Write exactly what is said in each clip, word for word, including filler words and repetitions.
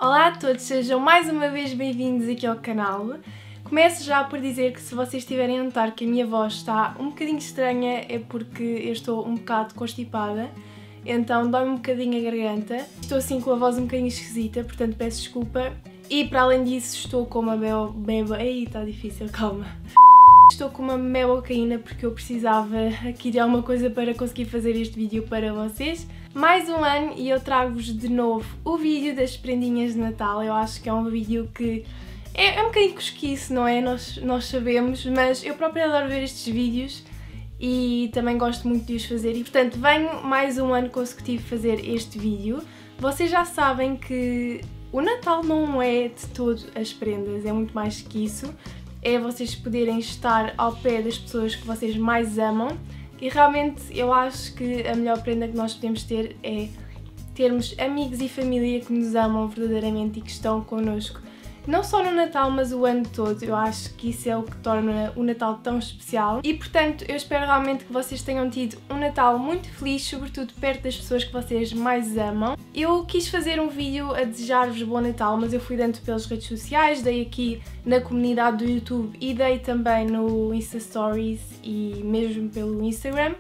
Olá a todos, sejam mais uma vez bem-vindos aqui ao canal. Começo já por dizer que se vocês estiverem a notar que a minha voz está um bocadinho estranha é porque eu estou um bocado constipada, então dói-me um bocadinho a garganta. Estou assim com a voz um bocadinho esquisita, portanto peço desculpa. E para além disso estou com uma mel... beba... Ei, está difícil, calma. Estou com uma melocaína porque eu precisava aqui de alguma coisa para conseguir fazer este vídeo para vocês. Mais um ano e eu trago-vos de novo o vídeo das prendinhas de Natal. Eu acho que é um vídeo que é, é um bocadinho cosquice, não é? Nós, nós sabemos, mas eu própria adoro ver estes vídeos e também gosto muito de os fazer e portanto venho mais um ano consecutivo fazer este vídeo. Vocês já sabem que o Natal não é de todo as prendas, é muito mais que isso. É vocês poderem estar ao pé das pessoas que vocês mais amam e realmente eu acho que a melhor prenda que nós podemos ter é termos amigos e família que nos amam verdadeiramente e que estão connosco, não só no Natal mas o ano todo. Eu acho que isso é o que torna o Natal tão especial e portanto eu espero realmente que vocês tenham tido um Natal muito feliz, sobretudo perto das pessoas que vocês mais amam. Eu quis fazer um vídeo a desejar-vos bom Natal, mas eu fui dando pelas redes sociais, dei aqui na comunidade do YouTube e dei também no Insta Stories e mesmo pelo Instagram,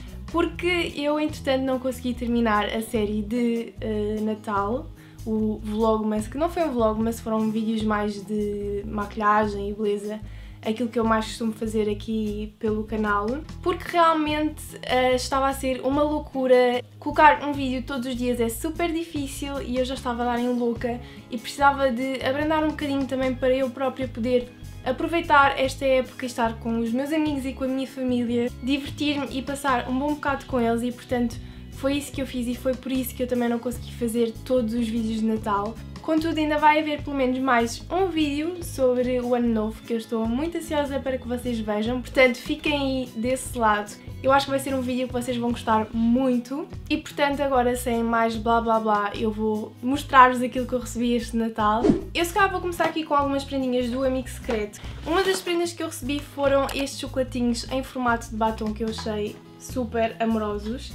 porque eu entretanto não consegui terminar a série de uh, Natal, o Vlogmas, que não foi um Vlogmas, foram vídeos mais de maquilhagem e beleza, aquilo que eu mais costumo fazer aqui pelo canal, porque realmente uh, estava a ser uma loucura. Colocar um vídeo todos os dias é super difícil e eu já estava a dar em louca e precisava de abrandar um bocadinho também para eu própria poder aproveitar esta época e estar com os meus amigos e com a minha família, divertir-me e passar um bom bocado com eles e portanto foi isso que eu fiz e foi por isso que eu também não consegui fazer todos os vídeos de Natal. Contudo, ainda vai haver pelo menos mais um vídeo sobre o Ano Novo que eu estou muito ansiosa para que vocês vejam, portanto fiquem aí desse lado. Eu acho que vai ser um vídeo que vocês vão gostar muito e portanto agora sem mais blá blá blá eu vou mostrar-vos aquilo que eu recebi este Natal. Eu se calhar vou começar aqui com algumas prendinhas do amigo secreto. Uma das prendas que eu recebi foram estes chocolatinhos em formato de batom que eu achei super amorosos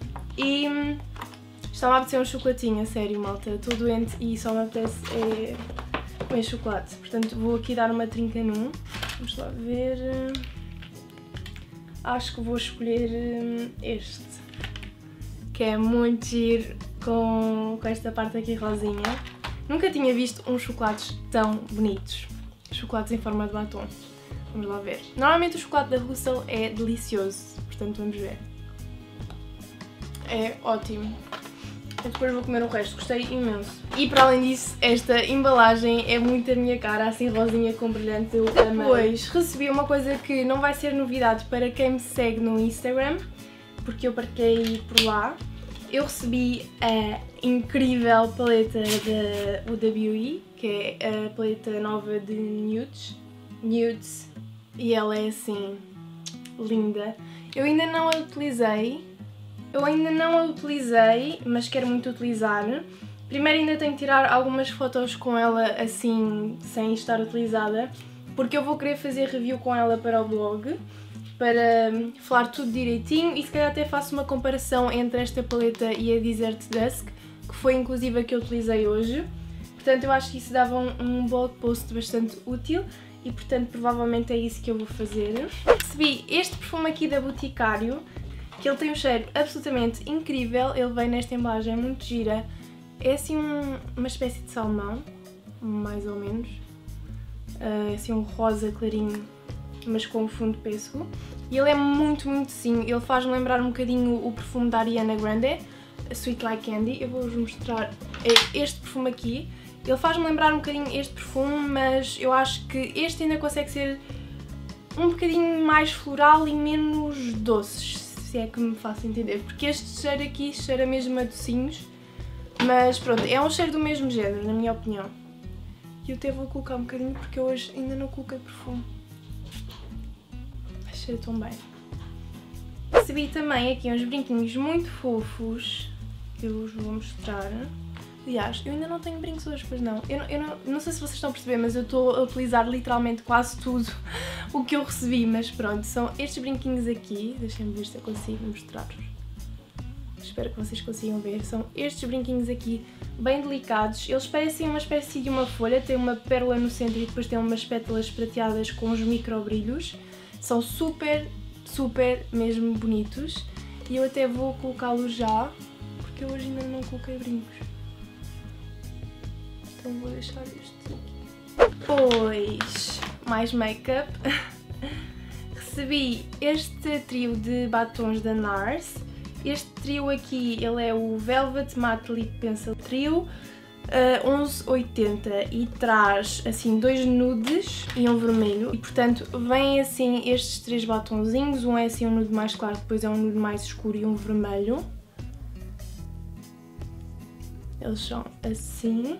e estava a apetecer um chocolatinho, a sério malta, estou doente e só me apetece é comer chocolate, portanto vou aqui dar uma trinca num, vamos lá ver, acho que vou escolher este, que é muito giro com, com esta parte aqui rosinha. Nunca tinha visto uns chocolates tão bonitos, chocolates em forma de batom, vamos lá ver. Normalmente o chocolate da Russell é delicioso, portanto vamos ver, é ótimo. Depois vou comer o resto, gostei imenso. E para além disso, esta embalagem é muito a minha cara, assim rosinha com brilhante, eu amei. Depois recebi uma coisa que não vai ser novidade para quem me segue no Instagram, porque eu parquei por lá. Eu recebi a incrível paleta da U W E, que é a paleta nova de nudes, nudes, e ela é assim, linda. Eu ainda não a utilizei. Eu ainda não a utilizei, mas quero muito utilizar. Primeiro ainda tenho que tirar algumas fotos com ela assim, sem estar utilizada, porque eu vou querer fazer review com ela para o blog, para falar tudo direitinho e se calhar até faço uma comparação entre esta paleta e a Desert Dusk, que foi inclusive a que eu utilizei hoje. Portanto eu acho que isso dava um, um blog post bastante útil e portanto provavelmente é isso que eu vou fazer. Recebi este perfume aqui da Boticário, que ele tem um cheiro absolutamente incrível, ele vem nesta embalagem muito gira, é assim um, uma espécie de salmão, mais ou menos, uh, assim um rosa clarinho, mas com um fundo pêssego, e ele é muito muito sim, ele faz-me lembrar um bocadinho o perfume da Ariana Grande, Sweet Like Candy. Eu vou-vos mostrar este perfume aqui, ele faz-me lembrar um bocadinho este perfume, mas eu acho que este ainda consegue ser um bocadinho mais floral e menos doces, se é que me faço entender, porque este cheiro aqui cheira mesmo a docinhos, mas pronto, é um cheiro do mesmo género, na minha opinião. E eu até vou colocar um bocadinho porque eu hoje ainda não coloquei perfume. Cheira tão bem. Recebi também aqui uns brinquinhos muito fofos, que eu vos vou mostrar. Aliás, eu ainda não tenho brincos hoje, pois não. Eu, não, eu não, não sei se vocês estão a perceber, mas eu estou a utilizar literalmente quase tudo o que eu recebi, mas pronto, são estes brinquinhos aqui. Deixem-me ver se eu consigo mostrar-vos. espero que vocês consigam ver, são estes brinquinhos aqui bem delicados. Eles parecem uma espécie de uma folha, tem uma pérola no centro e depois tem umas pétalas prateadas com os micro brilhos. São super, super mesmo bonitos e eu até vou colocá-los já, porque eu hoje ainda não coloquei brincos. Então vou deixar este aqui. Depois, mais make-up. Recebi este trio de batons da NARS. Este trio aqui, ele é o Velvet Matte Lip Pencil Trio, uh, onze oitenta, e traz assim dois nudes e um vermelho. E portanto vêm assim estes três batonzinhos, um é assim um nude mais claro, depois é um nude mais escuro e um vermelho. Eles são assim.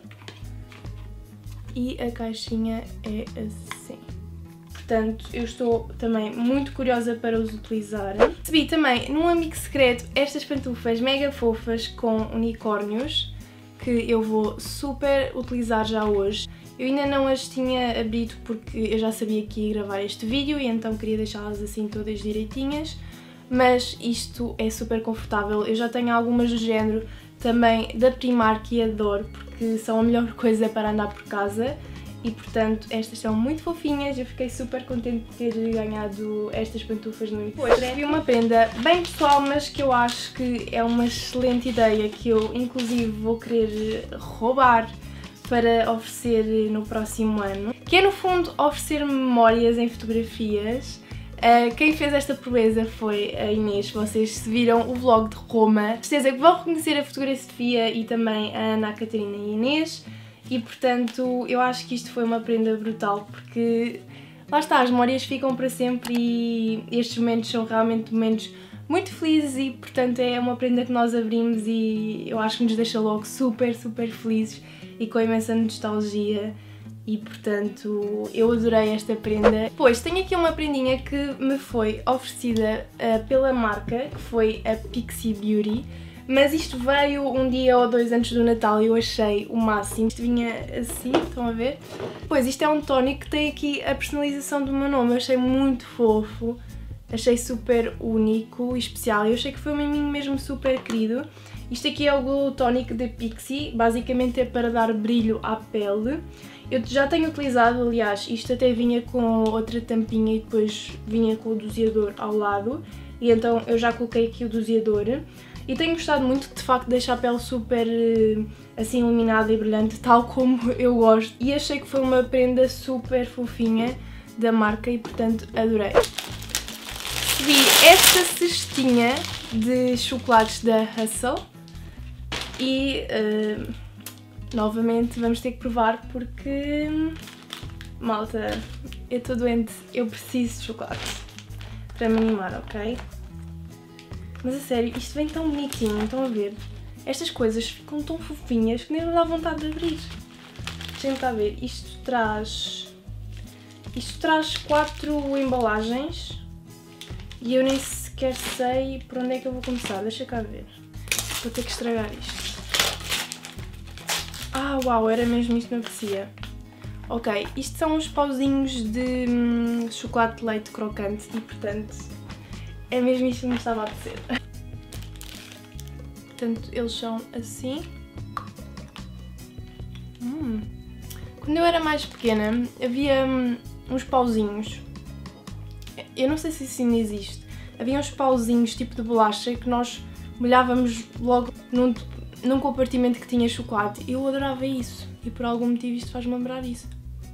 E a caixinha é assim. Portanto, eu estou também muito curiosa para os utilizar. Recebi também, num amigo secreto, estas pantufas mega fofas com unicórnios, que eu vou super utilizar já hoje. Eu ainda não as tinha abrido porque eu já sabia que ia gravar este vídeo e então queria deixá-las assim todas direitinhas, mas isto é super confortável. Eu já tenho algumas do género também da Primark e adoro, porque são a melhor coisa para andar por casa. E portanto estas são muito fofinhas, eu fiquei super contente de ter ganhado estas pantufas no Depois recebi uma prenda bem pessoal, mas que eu acho que é uma excelente ideia, que eu inclusive vou querer roubar para oferecer no próximo ano, que é no fundo oferecer memórias em fotografias. Uh, quem fez esta proeza foi a Inês, vocês se viram o vlog de Roma, certeza que vão reconhecer a fotografia e também a Ana, a Catarina e a Inês. E portanto eu acho que isto foi uma prenda brutal, porque lá está, as memórias ficam para sempre e estes momentos são realmente momentos muito felizes e portanto é uma prenda que nós abrimos e eu acho que nos deixa logo super, super felizes e com imensa nostalgia e portanto eu adorei esta prenda. Depois tenho aqui uma prendinha que me foi oferecida uh, pela marca, que foi a Pixi Beauty. Mas isto veio um dia ou dois antes do Natal e eu achei o máximo. Isto vinha assim, estão a ver? Pois, isto é um tónico que tem aqui a personalização do meu nome. Eu achei muito fofo, achei super único e especial. Eu achei que foi um miminho mesmo super querido. Isto aqui é o Glow Tonic da Pixi, basicamente é para dar brilho à pele. Eu já tenho utilizado, aliás, isto até vinha com outra tampinha e depois vinha com o doseador ao lado. E então eu já coloquei aqui o doseador. E tenho gostado muito, de facto, deixa a pele super assim iluminada e brilhante, tal como eu gosto. E achei que foi uma prenda super fofinha da marca e, portanto, adorei. Recebi esta cestinha de chocolates da Hustle e, uh, novamente, vamos ter que provar porque, malta, eu estou doente, eu preciso de chocolate para me animar, ok? Mas a sério, isto vem tão bonitinho, estão a ver? Estas coisas ficam tão fofinhas que nem me dá vontade de abrir. Deixem-me cá ver, isto traz... Isto traz quatro embalagens e eu nem sequer sei por onde é que eu vou começar, deixa cá ver. Vou ter que estragar isto. Ah, uau, era mesmo isto que me apetecia. Ok, isto são uns pauzinhos de hum, chocolate de leite crocante e portanto... é mesmo isto que me estava a apetecer. Portanto, eles são assim. Hum. Quando eu era mais pequena, havia hum, uns pauzinhos. Eu não sei se isso ainda existe. Havia uns pauzinhos tipo de bolacha que nós molhávamos logo num, num compartimento que tinha chocolate. Eu adorava isso. E por algum motivo isto faz-me lembrar isso.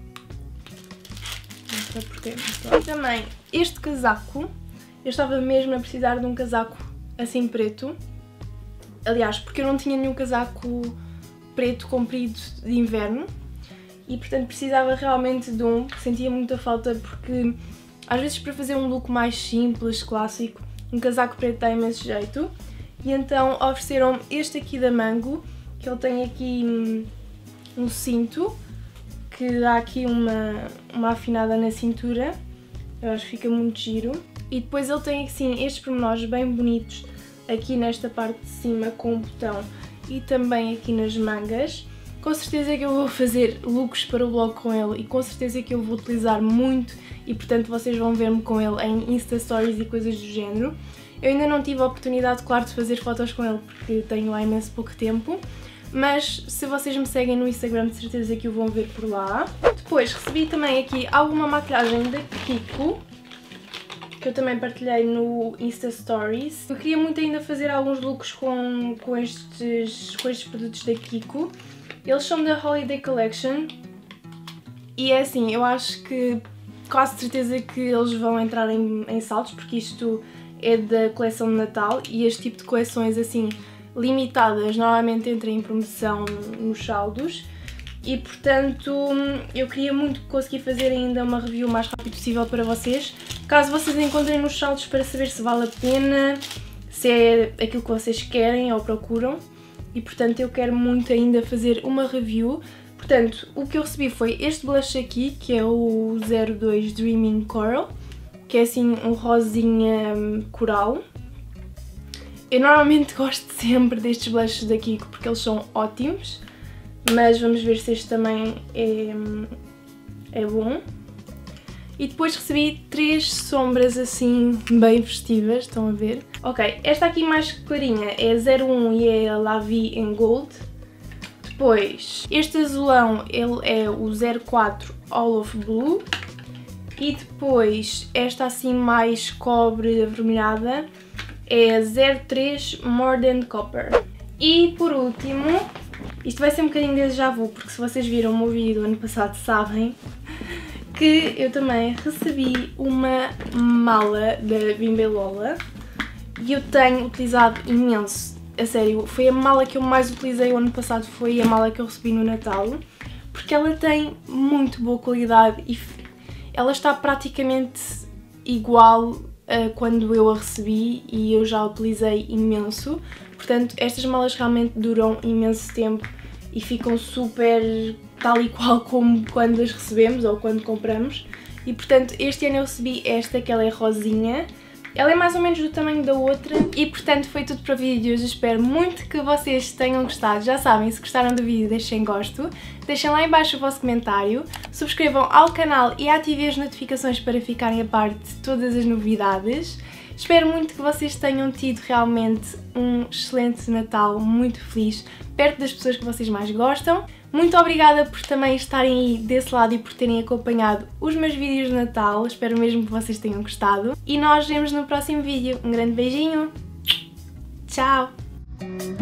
Não sei porquê. E também este casaco. Eu estava mesmo a precisar de um casaco assim preto. Aliás, porque eu não tinha nenhum casaco preto comprido de inverno. E portanto precisava realmente de um, que sentia muita falta porque às vezes para fazer um look mais simples, clássico, um casaco preto dá imenso jeito. E então ofereceram-me este aqui da Mango, que ele tem aqui um, um cinto, que dá aqui uma, uma afinada na cintura. Eu acho que fica muito giro. E depois ele tem assim estes pormenores bem bonitos aqui nesta parte de cima com o botão e também aqui nas mangas. Com certeza que eu vou fazer looks para o blog com ele e com certeza que eu vou utilizar muito e portanto vocês vão ver-me com ele em Insta Stories e coisas do género. Eu ainda não tive a oportunidade, claro, de fazer fotos com ele porque tenho há imenso pouco tempo, mas se vocês me seguem no Instagram de certeza que o vão ver por lá. Depois recebi também aqui alguma maquilhagem da Kiko, que eu também partilhei no Insta Stories. Eu queria muito ainda fazer alguns looks com, com, estes, com estes produtos da Kiko. Eles são da Holiday Collection e é assim, eu acho que quase certeza que eles vão entrar em, em saltos, porque isto é da coleção de Natal e este tipo de coleções assim limitadas normalmente entram em promoção nos saldos e portanto eu queria muito conseguir fazer ainda uma review o mais rápido possível para vocês, caso vocês encontrem nos saldos, para saber se vale a pena, se é aquilo que vocês querem ou procuram, e portanto eu quero muito ainda fazer uma review. Portanto, o que eu recebi foi este blush aqui, que é o zero dois Dreaming Coral, que é assim um rosinha coral. Eu normalmente gosto sempre destes blushes da Kiko porque eles são ótimos, mas vamos ver se este também é, é bom. E depois recebi três sombras assim bem festivas, estão a ver? Ok, esta aqui mais clarinha é a zero um e é a La Vie em Gold. Depois, este azulão ele é o zero quatro Olive Blue. E depois, esta assim mais cobre avermelhada é a zero três Modern Copper. E por último, isto vai ser um bocadinho de déjà vu, porque se vocês viram o meu vídeo do ano passado sabem que eu também recebi uma mala da Bimba Lola e eu tenho utilizado imenso. A sério, foi a mala que eu mais utilizei o ano passado, foi a mala que eu recebi no Natal, porque ela tem muito boa qualidade e ela está praticamente igual a quando eu a recebi e eu já a utilizei imenso. Portanto, estas malas realmente duram imenso tempo e ficam super tal e qual como quando as recebemos ou quando compramos. E portanto, este ano eu recebi esta, que ela é rosinha. Ela é mais ou menos do tamanho da outra e portanto foi tudo para o vídeo de hoje. Espero muito que vocês tenham gostado. Já sabem, se gostaram do vídeo deixem gosto, deixem lá em baixo o vosso comentário, subscrevam ao canal e ativem as notificações para ficarem a par de todas as novidades. Espero muito que vocês tenham tido realmente um excelente Natal, muito feliz, perto das pessoas que vocês mais gostam. Muito obrigada por também estarem aí desse lado e por terem acompanhado os meus vídeos de Natal. Espero mesmo que vocês tenham gostado. E nós vemos no próximo vídeo. Um grande beijinho. Tchau!